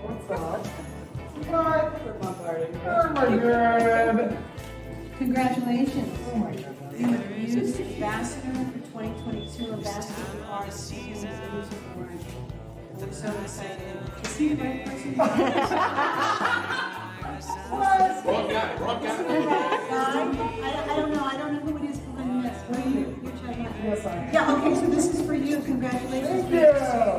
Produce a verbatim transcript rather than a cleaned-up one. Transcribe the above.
What's up? What? With my party. Oh my god. Congratulations. Oh my god. Muse Ambassador for twenty twenty-two, Ambassador for Arts, Muse Award. We're so excited. Is he the right person? What? Wrong guy, wrong guy. I, I don't know. I don't know who it is behind this. What are you? You're checking out. Yes, I am. Yeah, okay, so this is for you. Congratulations. Thank you.